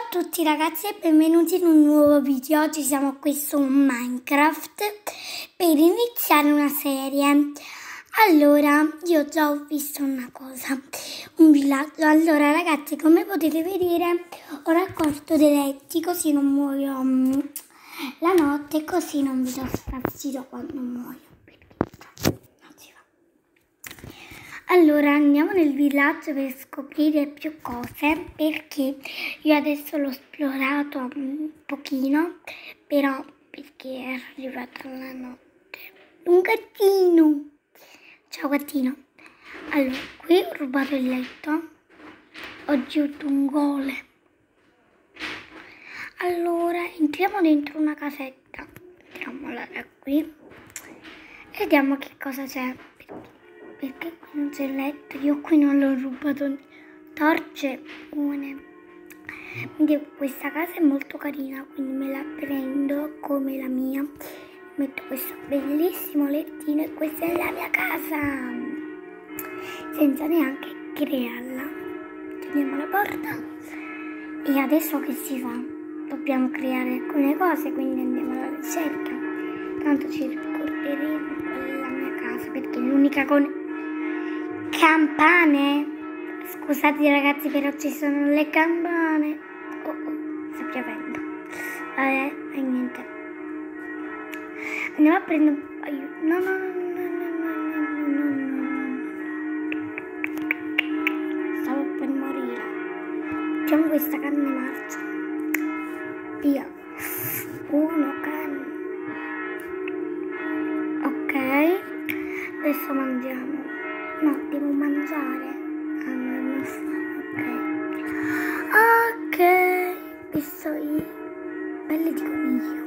a tutti ragazzi e benvenuti in un nuovo video. Oggi siamo qui su Minecraft per iniziare una serie. Allora, io già ho visto una cosa, un villaggio. Allora ragazzi, come potete vedere, ho raccolto dei letti così non muoio la notte, così non vi do fastidio quando muoio. Allora andiamo nel villaggio per scoprire più cose, perché io adesso l'ho esplorato un pochino, però perché è arrivata la notte. Un gattino! Ciao gattino! Allora, qui ho rubato il letto, ho aggiunto un gole. Allora, entriamo dentro una casetta, entriamola da qui e vediamo che cosa c'è. Perché qui non c'è il letto, io qui non l'ho rubato, torce buone. Quindi questa casa è molto carina, quindi me la prendo come la mia. Metto questo bellissimo lettino e questa è la mia casa, senza neanche crearla. Chiudiamo la porta e adesso che si fa? Dobbiamo creare alcune cose, quindi andiamo alla ricerca. Tanto ci ricorderemo la mia casa perché è l'unica con campane. Scusate ragazzi, però ci sono le campane. Sta piovendo. Vabbè, e niente. Andiamo a prendere aiuto. No. Stavo per morire. Facciamo questa carne marcia. Via. Uno carne. Ok. Adesso mangiamo. No, devo mangiare. Non ok, visto i belli di coniglio.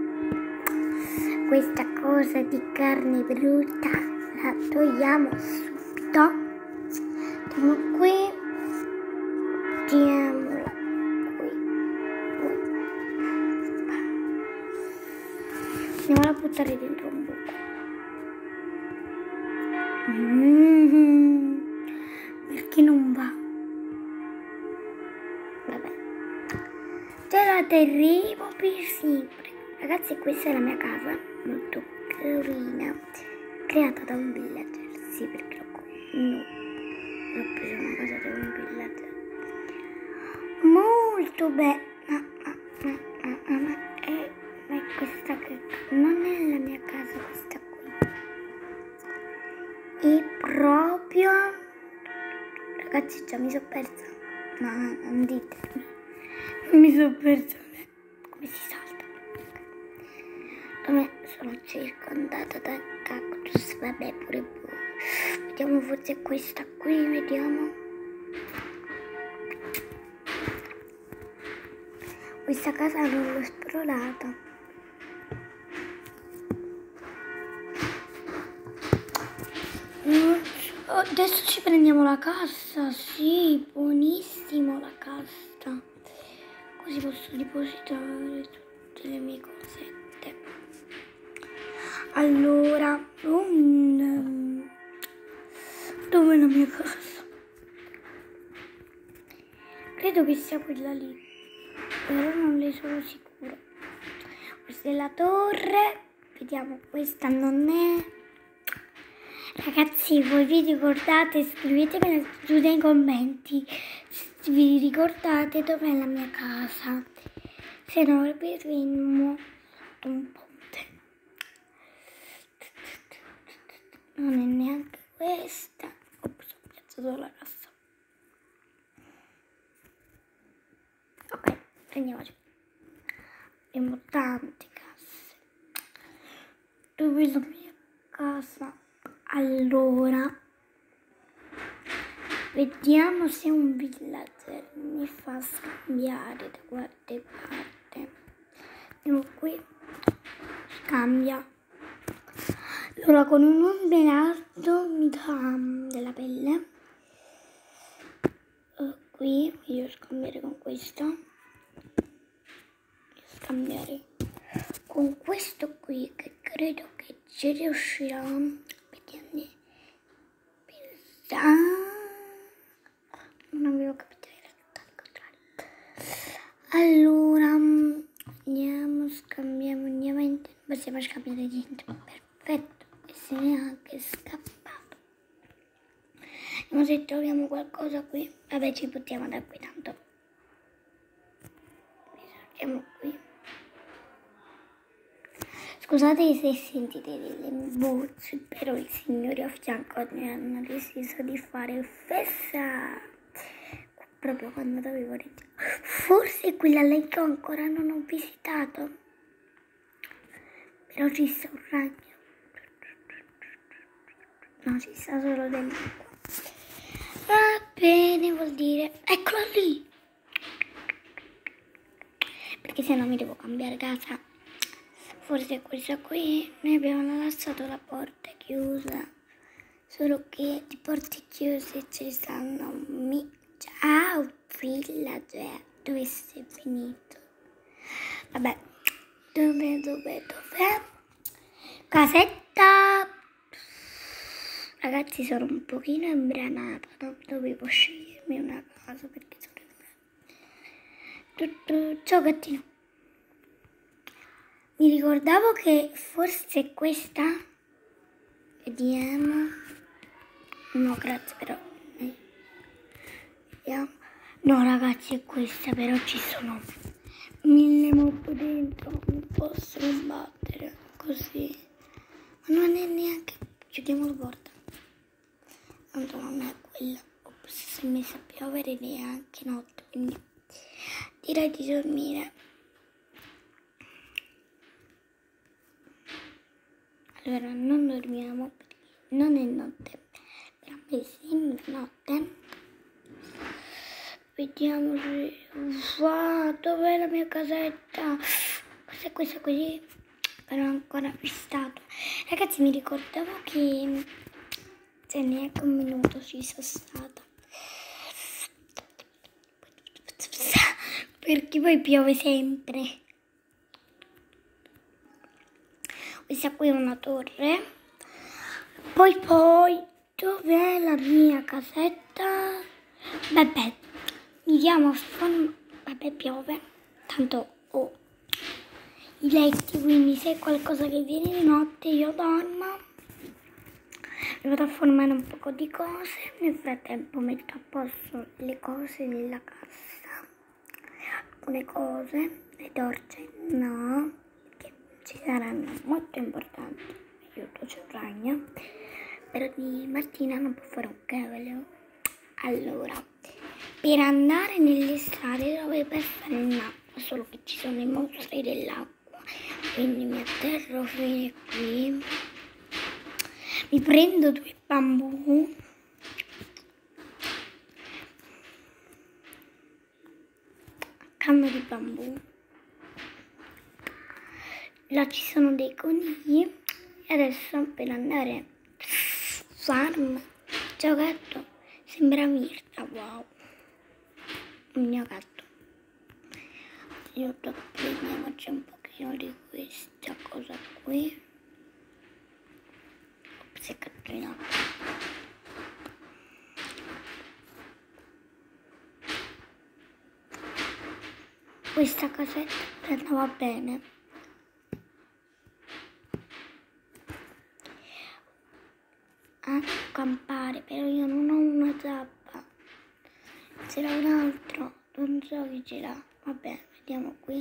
Questa cosa di carne brutta la togliamo subito. Andiamo qui. Mettiamola qui. Andiamo a buttare dentro un buco. Perché non va? Vabbè, te la terremo per sempre. Ragazzi, questa è la mia casa, molto carina, creata da un villager. Sì, perché l'ho preso una casa da un villager molto bella. Ma è questa che non è la mia casa, questa qui. E proprio, ragazzi, già mi sono persa. No, non ditemi. Mi sono persa. Come si salta? Dove sono circondata da cactus. Vabbè, pure buono. Vediamo, forse questa qui, vediamo. Questa casa non l'ho esplorata. Adesso ci prendiamo la cassa, sì, buonissimo la cassa. Così posso depositare tutte le mie cosette. Allora, dove è la mia casa? Credo che sia quella lì, però non ne sono sicura. Questa è la torre, vediamo, questa non è. Ragazzi, voi vi ricordate? Scrivetemelo giù nei commenti se vi ricordate dov'è la mia casa. Se no vedremo un ponte. Non è neanche questa. Ops, ho piazzato la cassa. Ok, prendiamoci. Abbiamo tante casse. Dove è la mia casa? Allora, vediamo se un villager mi fa scambiare da qualche parte. Andiamo qui, scambia. Allora, con un smeraldo mi dà della pelle. Qui voglio scambiare con questo. Scambiare con questo qui, che credo che ci riuscirà. Non avevo capito, era tutto al contrario. Allora, andiamo, scambiamo, andiamo, possiamo scambiare niente, perfetto, e se ne è anche scappato. Vediamo se troviamo qualcosa qui, vabbè ci buttiamo da qui tanto. Siamo qui. Scusate se sentite delle voci, però i signori a fianco mi hanno deciso di fare festa. Proprio quando dovevo registrare. Forse quella lei che ancora non ho visitato. Però ci sta un ragno. No, ci sta solo dell'acqua. Va bene, vuol dire. Eccola lì! Perché se no mi devo cambiare casa. Forse questa qui. Noi abbiamo lasciato la porta chiusa. Solo che di porte chiuse ci stanno Ciao villager, dove sei finito? Vabbè, dov'è? Casetta! Ragazzi, sono un pochino imbranata, non dovevo scegliermi una casa perché sono imbranata. Ciao gattino. Mi ricordavo che forse questa. Vediamo. No, grazie però. No ragazzi, è questa, però ci sono 1000 mob dentro, non posso battere così. Ma non è neanche. Chiudiamo la porta. Tanto non è quella. Ops, si è messa a piovere neanche notte, quindi direi di dormire. Allora non dormiamo perché non è notte. Per me sembra notte. Vediamo se. Wow, dov'è la mia casetta? Cos'è questa così? Però ancora vistato. Ragazzi, mi ricordavo che se neanche un minuto ci sono stata. Perché poi piove sempre. Questa qui è una torre. Poi, dov'è la mia casetta? Vabbè. Andiamo a vabbè, piove, tanto ho i letti, quindi se è qualcosa che viene di notte io dormo. Mi vado a formare un po' di cose, nel frattempo metto a posto le cose nella cassa, alcune cose, le torce no, che ci saranno molto importanti, aiuto c'è un ragno, però di Martina non può fare un cavolo. Allora, per andare nelle strade dovrebbe essere in acqua, solo che ci sono i mostri dell'acqua, quindi mi atterro fino qui, mi prendo 2 bambù, canna di bambù, là ci sono dei conigli e adesso per andare farm. Ciao gatto, sembra Mirta, wow. Il mio gatto. Io prendiamoci un pochino di questa cosa qui. Ops, è catturata. Questa casetta andava bene. Anche campare, però io non ho una zappa. C'era un altro, non so chi ce l'ha. Vabbè, vediamo qui.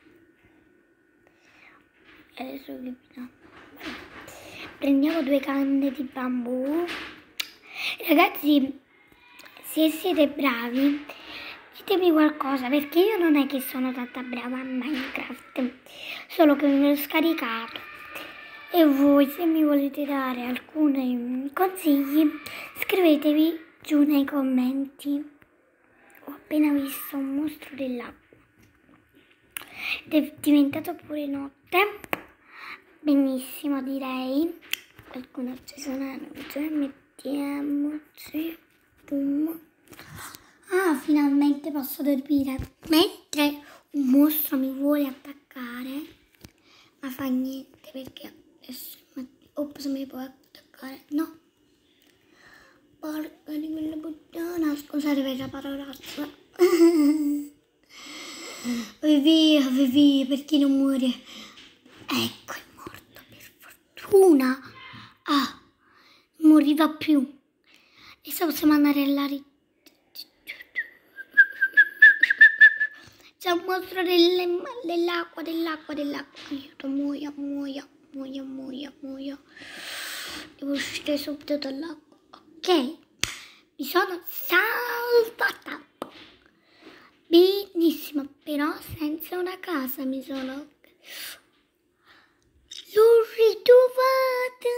Adesso che prendiamo 2 canne di bambù. Ragazzi, se siete bravi, ditemi qualcosa, perché io non è che sono tanta brava a Minecraft, solo che me l'ho scaricato. E voi, se mi volete dare alcuni consigli, scrivetevi giù nei commenti. Ho appena visto un mostro dell'acqua ed è diventato pure notte. Benissimo, direi. Qualcuno acceso una luce, mettiamoci. Boom. Ah, finalmente posso dormire. Mentre un mostro mi vuole attaccare, ma fa niente perché adesso ops, mi può attaccare. No. Porca di quella puttana, scusate per la parolazza. via, perché non muore? Ecco, è morto, per fortuna. Ah, non moriva più. Adesso possiamo andare all'aria. C'è un mostro dell'acqua. Aiuto, muoio. Devo uscire subito dall'acqua. Ok, mi sono salvata. Benissimo, però senza una casa mi sono... L'ho ritrovata!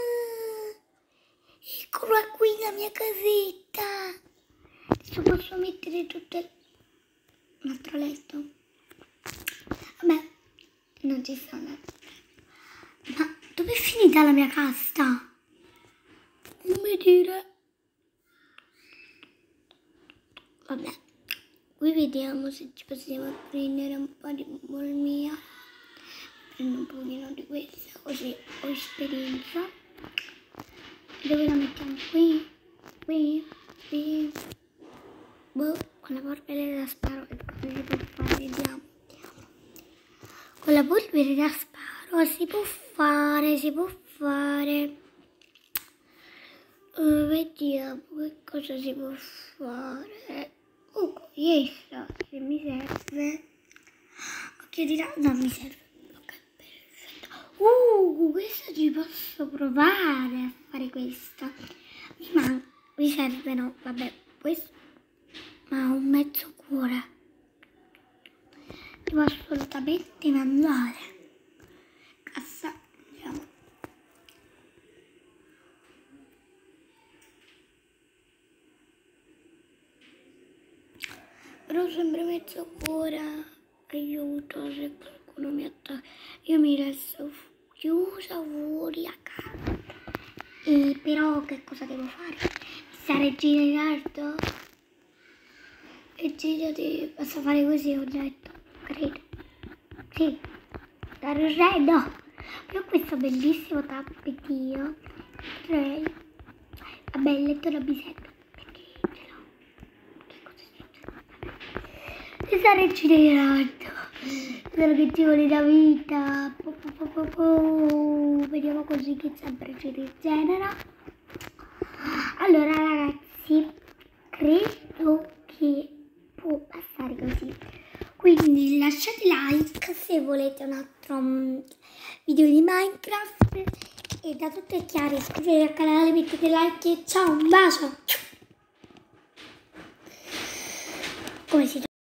Eccola qui la mia casetta. Adesso posso mettere tutte... Un altro letto. Vabbè, non ci sono. Ma dove è finita la mia casta? Non mi dire. Vabbè, qui vediamo se ci possiamo prendere un po' di mia. Prendo un pochino di questa, così ho esperienza. Dove la mettiamo? Qui. Boh, con la polvere da sparo che cosa si può fare? Vediamo. Con la polvere da sparo si può fare. Vediamo che cosa si può fare. Questa se mi serve. Occhio di ragno, non mi serve. Ok, perfetto. Questa ci posso provare a fare questa. Mi serve, no, vabbè, questo. Ma ho un mezzo cuore. Devo assolutamente mandare. Cassa, andiamo. Però sempre mezzo cuore. Aiuto, se qualcuno mi attacca. Io mi resto chiusa fuori a casa. E però che cosa devo fare? Stare girato? E girati, basta fare così, ho detto, credo. Sì, stare uscendo. Però questo bellissimo tappetino. Potrei. Vabbè, il letto non mi serve. Perché ce l'ho. Che cosa succede? Stare girato. Solo che ci vuole la vita. Vediamo così che sempre ci rigenera. Allora ragazzi, credo che può passare così. Quindi lasciate like se volete un altro video di Minecraft. E da tutto è chiaro, iscrivetevi al canale, mettete like e ciao, un bacio. Come si